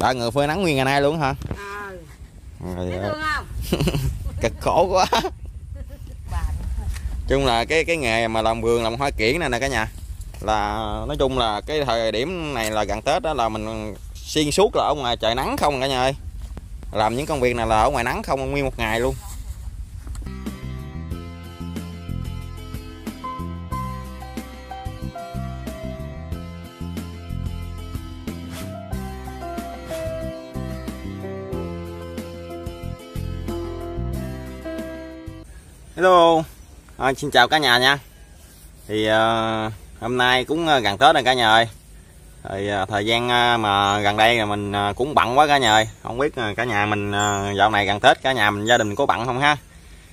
Đợi người phơi nắng nguyên ngày nay luôn hả? Thấy thương không? Cực khổ quá. Chung là cái nghề mà làm vườn làm hoa kiển này nè cả nhà, là nói chung là cái thời điểm này là gần Tết đó là mình xuyên suốt là ở ngoài trời nắng không cả nhà ơi. Làm những công việc này là ở ngoài nắng không nguyên một ngày luôn. Hello, xin chào cả nhà nha. Thì hôm nay cũng gần Tết rồi cả nhà ơi. Thì thời gian mà gần đây là mình cũng bận quá cả nhà ơi. Không biết cả nhà mình dạo này gần Tết cả nhà mình gia đình mình có bận không ha?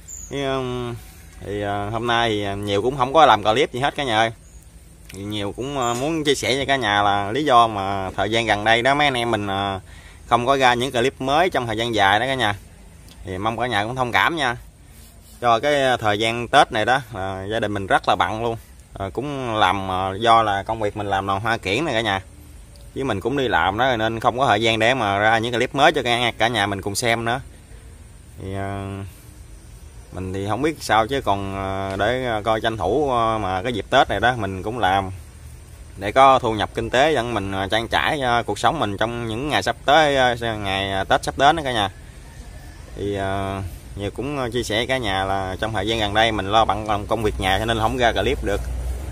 Thì hôm nay thì nhiều cũng không có làm clip gì hết cả nhà ơi. Thì nhiều cũng muốn chia sẻ cho cả nhà là lý do mà thời gian gần đây đó mấy anh em mình không có ra những clip mới trong thời gian dài đó cả nhà. Thì mong cả nhà cũng thông cảm nha. Do cái thời gian Tết này đó gia đình mình rất là bận luôn, cũng làm do là công việc mình làm là hoa kiển này cả nhà, chứ mình cũng đi làm đó nên không có thời gian để mà ra những clip mới cho cả nhà mình cùng xem nữa. Thì mình thì không biết sao chứ còn để coi tranh thủ mà cái dịp Tết này đó mình cũng làm để có thu nhập kinh tế dẫn mình trang trải cho cuộc sống mình trong những ngày sắp tới, ngày Tết sắp đến đó cả nhà. Thì nhiều cũng chia sẻ cả nhà là trong thời gian gần đây mình lo bận làm công việc nhà cho nên không ra clip được.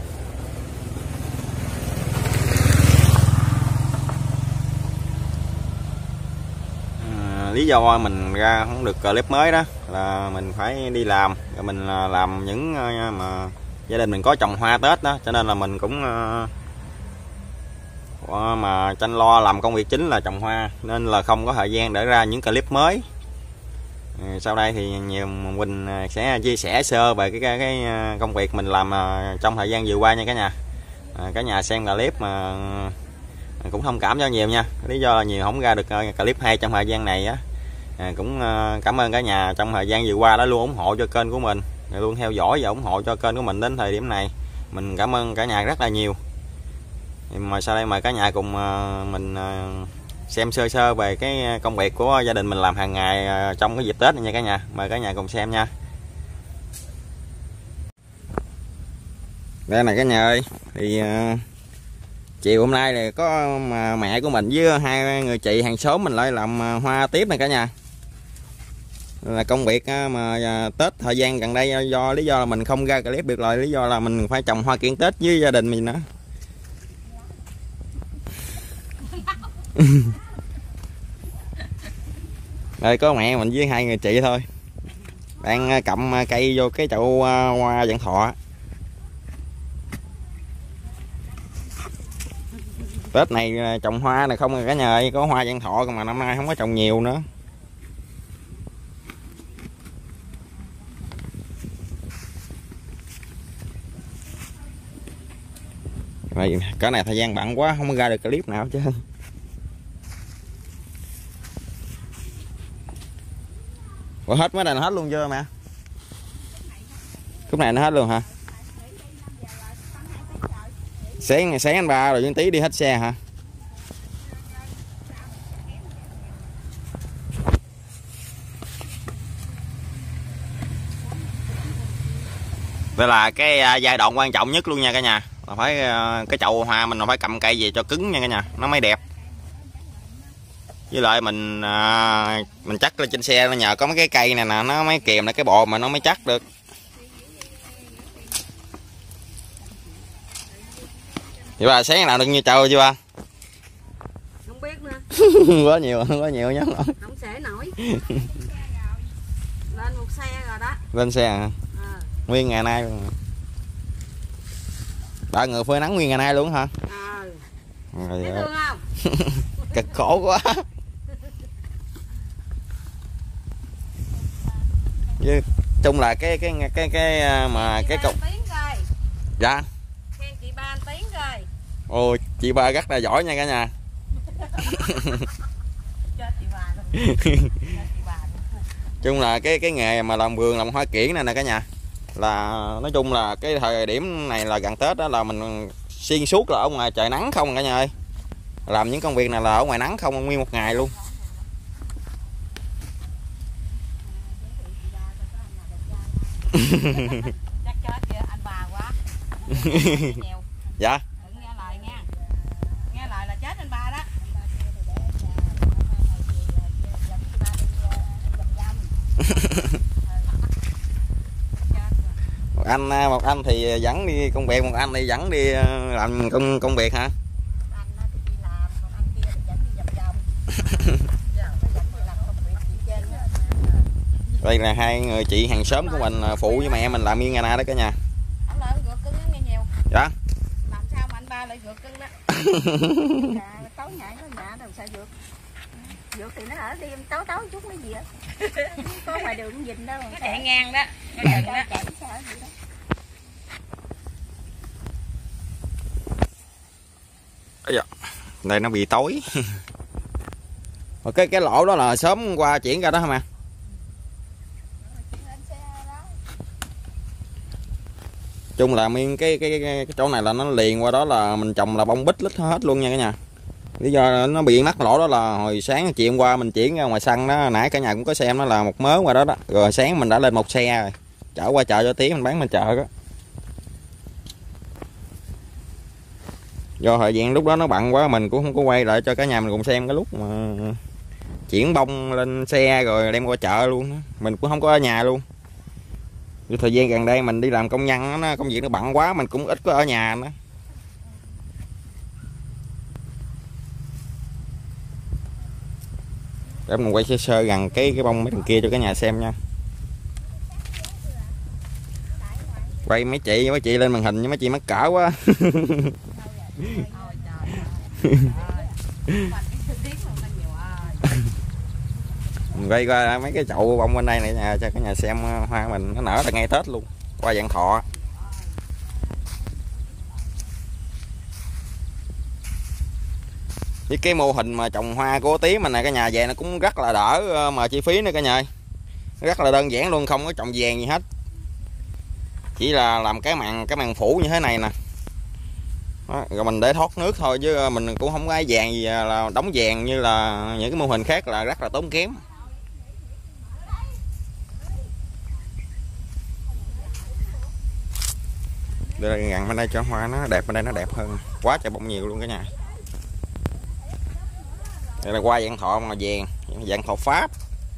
Lý do mình ra không được clip mới đó là mình phải đi làm, rồi mình làm những mà gia đình mình có trồng hoa Tết đó, cho nên là mình cũng mà tranh lo làm công việc chính là trồng hoa nên là không có thời gian để ra những clip mới. Sau đây thì nhiều mình sẽ chia sẻ sơ về cái công việc mình làm trong thời gian vừa qua nha cả nhà. Cả nhà xem clip mà cũng thông cảm cho nhiều nha. Lý do là nhiều không ra được clip hay trong thời gian này á. Cũng cảm ơn cả nhà trong thời gian vừa qua đã luôn ủng hộ cho kênh của mình, luôn theo dõi và ủng hộ cho kênh của mình đến thời điểm này. Mình cảm ơn cả nhà rất là nhiều. Mà sau đây mời cả nhà cùng mình xem sơ sơ về cái công việc của gia đình mình làm hàng ngày trong cái dịp Tết này nha cả nhà. Mời cả nhà cùng xem nha. Đây này cả nhà ơi, thì chiều hôm nay thì có mẹ của mình với hai người chị hàng xóm mình lại làm hoa tiếp này cả nhà. Là công việc mà Tết thời gian gần đây do lý do là mình không ra clip được, rồi lý do là mình phải trồng hoa kiển Tết với gia đình mình nữa. Đây có mẹ mình với hai người chị thôi, đang cầm cây vô cái chậu hoa vạn thọ. Tết này trồng hoa này không cả nhà ơi, có hoa vạn thọ mà năm nay không có trồng nhiều nữa. Rồi cái này thời gian bận quá không có ra được clip nào chứ. Ủa hết mấy này nó hết luôn chưa mẹ? Khúc này nó hết luôn hả? Sáng anh ba rồi tí đi hết xe hả? Đây là cái giai đoạn quan trọng nhất luôn nha cả nhà. Là phải cái chậu hoa mình phải cầm cây về cho cứng nha cả nhà, nó mới đẹp. Với lại mình chắc lên trên xe nó nhờ có mấy cái cây này nè, nó mới kèm lại cái bò mà nó mới chắc được. Vậy bà sáng nào được như trâu chưa ba? Không biết nữa. Quá nhiều nhá. Không xể nổi. Lên một xe rồi đó. Lên xe hả? Nguyên ngày nay luôn. Đợi người phơi nắng nguyên ngày nay luôn hả? Thấy thương không? Cực khổ quá. Chứ chung là cái mà cái cục. Dạ. Khen chị ba anh Tiến rồi. Ồ, chị ba rất là giỏi nha cả nhà. Chết chị ba luôn. Chung là cái nghề mà làm vườn làm hoa kiển này nè cả nhà, là nói chung là cái thời điểm này là gần Tết đó là mình xuyên suốt là ở ngoài trời nắng không cả nhà ơi. Làm những công việc này là ở ngoài nắng không nguyên một ngày luôn. Chắc chết kìa, anh bà quá. Dạ. Đừng nghe lời nha. Nghe lời là chết anh bà đó. Một anh thì dẫn đi công việc, một anh thì dẫn đi làm công việc hả? Anh nó thì đi làm, còn anh kia thì dẫn đi vòng vòng. Nó dẫn đi làm công việc gì trên đó. Đây là hai người chị hàng xóm của mình, phụ với mẹ mình làm yên Nga đó cả nhà. Ông lợi gượt cưng nghe nhiều. Dạ. Làm sao mà anh ba lại gượt cưng đó? Tối nhảy nó nhà đâu sao gượt. Gượt thì nó ở đêm tối tối chút mới gì á. Có ngoài đường nhìn đâu. Nó chạy ngang đó. Nó chạy sao vậy đó. Dạ. Đây nó bị tối. cái lỗ đó là sớm qua chuyển ra đó hả mà? Chung là nguyên cái chỗ này là nó liền qua đó là mình trồng là bông bít lít hết luôn nha cả nhà. Lý do nó bị mắc lỗ đó là hồi sáng chiều hôm qua mình chuyển ra ngoài sân đó, nãy cả nhà cũng có xem, nó là một mớ qua đó đó. Rồi sáng mình đã lên một xe rồi, chở qua chợ cho Tí mình bán bên chợ đó. Do thời gian lúc đó nó bận quá mình cũng không có quay lại cho cả nhà mình cùng xem cái lúc mà chuyển bông lên xe rồi đem qua chợ luôn đó. Mình cũng không có ở nhà luôn. Thời gian gần đây mình đi làm công nhân đó, công việc nó bận quá mình cũng ít có ở nhà nữa. Để mình quay sơ gần cái bông mấy thằng kia cho cả nhà xem nha. Quay mấy chị lên màn hình nhưng mấy chị mắc cỡ quá. Mình quay qua mấy cái chậu bông bên đây này cho cả nhà xem hoa mình nó nở là ngay Tết luôn, qua Vạn Thọ. Với cái mô hình mà trồng hoa của Tí mình này cả nhà về nó cũng rất là đỡ mà chi phí nữa cả nhà. Rất là đơn giản luôn, không có trồng vàng gì hết. Chỉ là làm cái màn phủ như thế này nè. Đó, rồi mình để thoát nước thôi chứ mình cũng không có ai vàng gì là đóng vàng như là những cái mô hình khác là rất là tốn kém. Đây gần bên đây cho hoa nó đẹp, bên đây nó đẹp hơn, quá trời bông nhiều luôn cả nhà. Đây là hoa Vạn Thọ mà vàng, Vạn Thọ Pháp.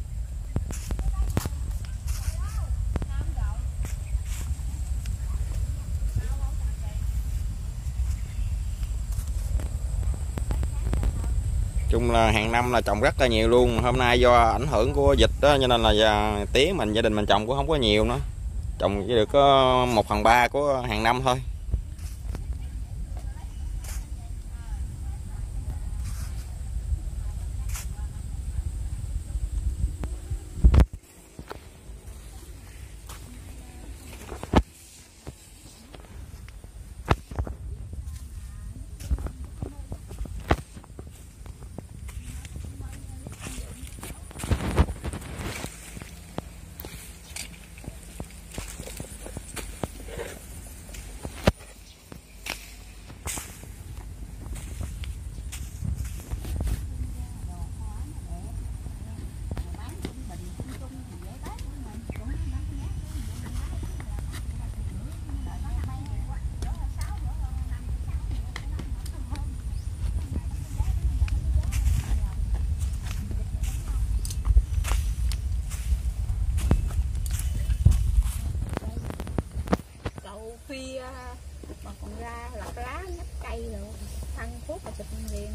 Chung là hàng năm là trồng rất là nhiều luôn. Hôm nay do ảnh hưởng của dịch đó cho nên là Tí mình gia đình mình trồng cũng không có nhiều nữa, trồng chỉ được có 1/3 của hàng năm thôi. Phi mà còn ra lọc lá nhấp cây rồi thăng thuốc và xịt liền.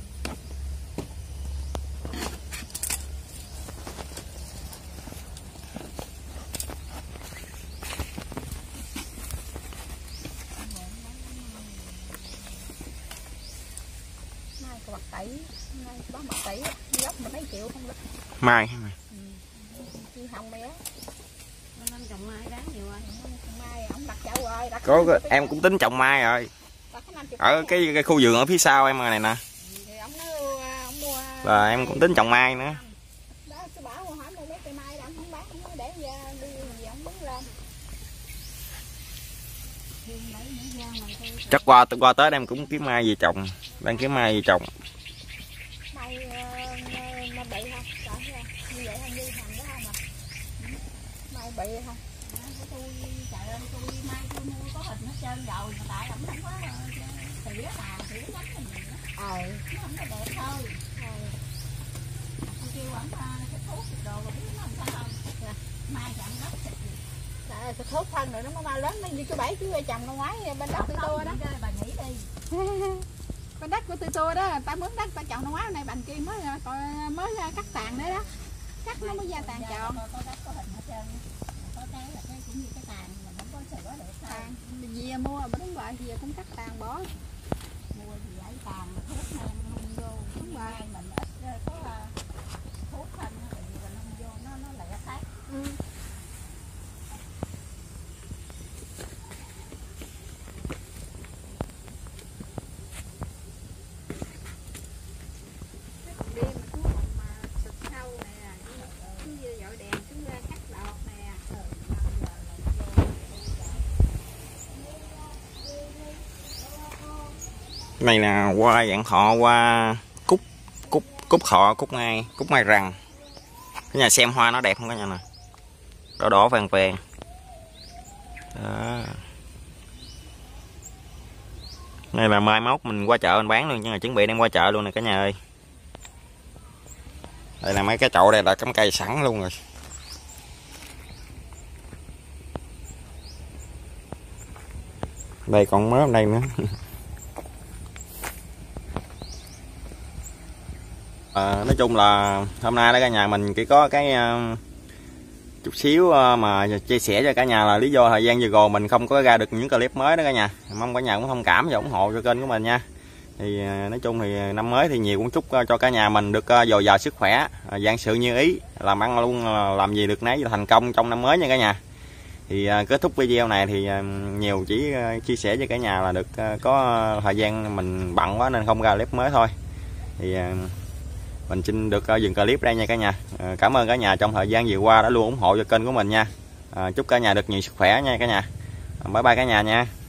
Mai có bạc tẩy, mai có bạc tẩy gốc mà mấy triệu không được. Mai Chứ không bé. Nên trồng mai đáng nhiều rồi. Mai ổng đặt chậu rồi, đặt có em cũng tính trồng mai rồi. Ở cái khu vườn ở phía sau em này nè. Thì ổng nói ổng mua là em cũng tính trồng mai nữa. Đó, tôi bảo hỏi mua mấy cây mai đó, ổng không bán, ổng nói để đi gì ổng bứng lên. Chắc qua Tết em cũng kiếm mai về trồng. Đang kiếm mai gì trồng? Mai bị không? Chọn như vậy không đi thành đó không à? Mai bị không? Tôi trời ơi tôi mai tôi mua có hình hết trơn rồi mà tại không có tỉa tàn tỉa lắm mình nó không có đẹp thôi. Tôi kêu ổng cái thuốc đồ rồi biết nó làm sao không? Mai chậm đất xịt gì? Cái thuốc phân rồi nó mới mau lớn, nó như cái bẫy chứ trồng năm ngoái bên đất của tôi đó. Bà nghĩ đi. Bên đất của tôi đó, ta mướn đất ta trồng năm ngoái này bành kia mới cắt tàn nữa đó. Cắt nó mới ra tàn tròn. Có đất có hình hết trơn. Có cái là cái cũng như cái tàn mà không có sửa được tàn. Dìa mua mà đúng rồi, dìa cũng cắt tàn bỏ. Mua gì ấy tàn mà thuốc men nung vô. Đúng rồi. Mình ít có thuốc phân thì mình nung vô nó lẹ phát. Này là hoa dạng thọ, hoa cúc thọ, cúc mai răng. Cái nhà xem hoa nó đẹp không cả nhà nè, đỏ đỏ vàng vàng đó. Này là mai mốt mình qua chợ mình bán luôn, nhưng mà chuẩn bị đem qua chợ luôn nè cả nhà ơi. Đây là mấy cái chậu đây là cắm cây sẵn luôn rồi. Đây còn mớ đây nữa. Nói chung là hôm nay đó cả nhà mình chỉ có cái chút xíu mà chia sẻ cho cả nhà là lý do thời gian vừa rồi mình không có ra được những clip mới đó cả nhà. Mong cả nhà cũng thông cảm và ủng hộ cho kênh của mình nha. Thì nói chung thì năm mới thì nhiều cũng chúc cho cả nhà mình được dồi dào sức khỏe, vạn sự như ý, làm ăn luôn, làm gì được nấy thành công trong năm mới nha cả nhà. Thì kết thúc video này thì nhiều chỉ chia sẻ cho cả nhà là được có thời gian mình bận quá nên không ra clip mới thôi. Thì mình xin được dừng clip đây nha cả nhà. Cảm ơn cả nhà trong thời gian vừa qua đã luôn ủng hộ cho kênh của mình nha. Chúc cả nhà được nhiều sức khỏe nha cả nhà. Bye bye cả nhà nha.